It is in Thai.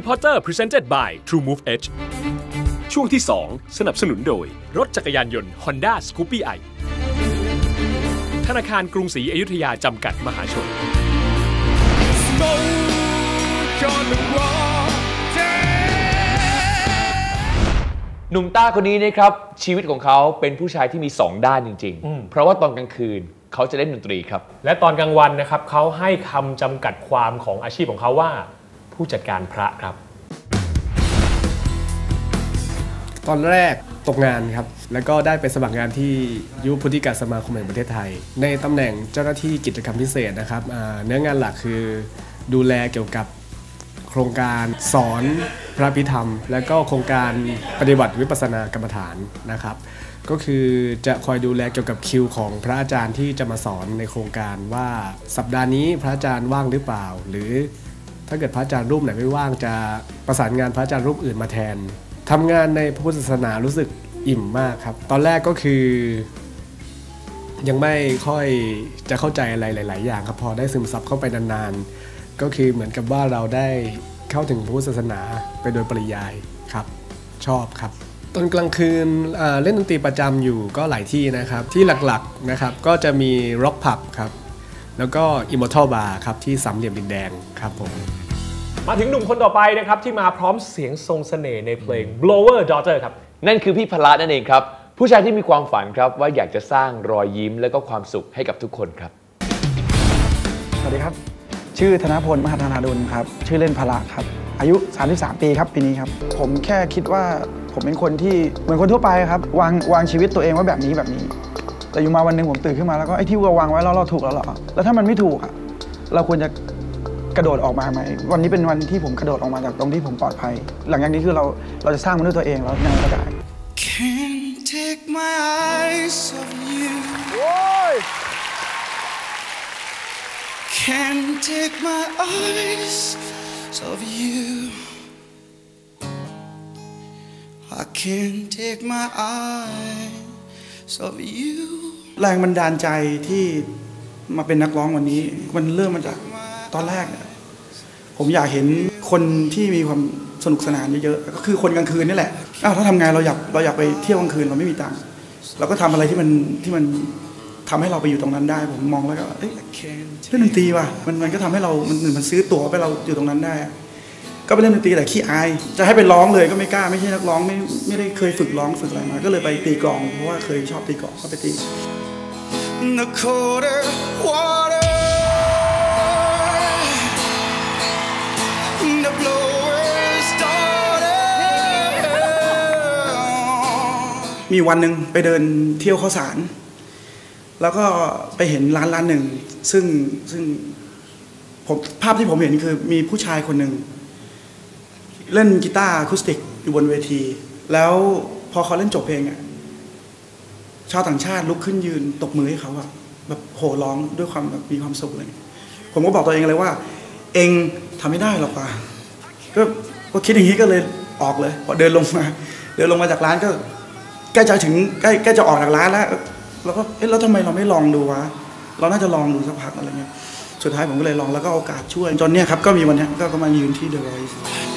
Potter Presented by TrueMove Edge ช่วงที่ 2 สนับสนุนโดยรถจักรยานยนต์ Honda Scoopy i ธนาคารกรุงศรีอยุธยาจำกัดมหาชนหนุ่มต้าคนนี้นะครับชีวิตของเขาเป็นผู้ชายที่มี2ด้านจริงๆเพราะว่าตอนกลางคืนเขาจะเล่นดนตรีครับและตอนกลางวันนะครับเขาให้คำจำกัดความของอาชีพของเขาว่าผู้จัดการพระครับตอนแรกตกงานครับแล้วก็ได้ไปสมัครงานที่ยุวพุทธิกสมาคมแห่งประเทศไทยในตำแหน่งเจ้าหน้าที่กิจกรรมพิเศษนะครับเนื้องานหลักคือดูแลเกี่ยวกับโครงการสอนพระพิธรรมและก็โครงการปฏิบัติวิปัสสนากรรมฐานนะครับก็คือจะคอยดูแลเกี่ยวกับคิวของพระอาจารย์ที่จะมาสอนในโครงการว่าสัปดาห์นี้พระอาจารย์ว่างหรือเปล่าหรือถ้าเกิดพระอาจารย์รูปไหนไม่ว่างจะประสานงานพระอาจารย์รูปอื่นมาแทนทำงานในพระพุทธศาสนารู้สึกอิ่มมากครับตอนแรกก็คือยังไม่ค่อยจะเข้าใจอะไรหลายๆอย่างครับพอได้ซึมซับเข้าไปนานๆก็คือเหมือนกับว่าเราได้เข้าถึงพระพุทธศาสนาไปโดยปริยายครับชอบครับตอนกลางคืนเล่นดนตรีประจำอยู่ก็หลายที่นะครับที่หลักๆนะครับก็จะมี Rock Pub ครับแล้วก็ Immortal Bar ครับที่สามเหลี่ยมดินแดงครับผมมาถึงหนุ่มคนต่อไปนะครับที่มาพร้อมเสียงทรงเสน่ห์ในเพลง Blower Daughter ครับนั่นคือพี่พละนั่นเองครับผู้ชายที่มีความฝันครับว่าอยากจะสร้างรอยยิ้มและก็ความสุขให้กับทุกคนครับสวัสดีครับชื่อธนพลมหาธนาดุลครับชื่อเล่นพละครับอายุ33ปีครับปีนี้ครับผมแค่คิดว่าผมเป็นคนที่เหมือนคนทั่วไปครับวางชีวิตตัวเองไว้แบบนี้แต่อยู่มาวันหนึ่งผมตื่นขึ้นมาแล้วก็ไอ้ที่วางไว้เราถูกแล้วหรอแล้วถ้ามันไม่ถูกเราควรจะกระโดดออกมาไหมวันนี้เป็นวันที่ผมกระโดดออกมาจากตรงที่ผมปลอดภัยหลังจากนี้คือเราจะสร้างมันด้วยตัวเองแล้วยังไงก็ได้ Can't take my eyes off you Can't take my eyes off you I can't take my eyes off you แรงบันดาลใจที่มาเป็นนักร้องวันนี้มันเริ่มมาจากตอนแรกเนี่ยผมอยากเห็นคนที่มีความสนุกสนานเยอะๆก็คือคนกลางคืนนี่แหละถ้าทำงานเราอยากไปเที่ยวกลางคืนเราไม่มีตังค์เราก็ทำอะไรที่มันทำให้เราไปอยู่ตรงนั้นได้ผมมองแล้วก็เล่นดนตรีว่ะมันก็ทำให้เรามันซื้อตั๋วไปเราอยู่ตรงนั้นได้ก็ไปเล่นดนตรีแต่ขี้อายจะให้ไปร้องเลยก็ไม่กล้าไม่ใช่นักร้องไม่ได้เคยฝึกร้องฝึกอะไรมาก็เลยไปตีกลองเพราะว่าเคยชอบตีกลองก็ไปตีThe colder water The blower's daughter มีวันหนึ่งไปเดินเที่ยวข้าวสารแล้วก็ไปเห็นร้านหนึ่งซึ่งภาพที่ผมเห็นคือมีผู้ชายคนหนึ่งเล่นกีตาร์อะคูสติกอยู่บนเวทีแล้วพอเขาเล่นจบเพลงชาวต่างชาติลุกขึ้นยืนตบมือให้เขาแบบโห่ร้องด้วยความแบบมีความสุขเลยผมก็บอกตัวเองเลยว่าเองทำไม่ได้หรอกว่ะก็คิดอย่างนี้ก็เลยออกเลยพอเดินลงมาจากร้านก็ใกล้จะออกจากร้านแล้วก็แล้วทำไมเราไม่ลองดูวะเราน่าจะลองดูสักพักอะไรเงี้ยสุดท้ายผมก็เลยลองแล้วก็โอกาสช่วยจนเนี่ยครับก็มีวันนี้ก็มายืนที่ The Voice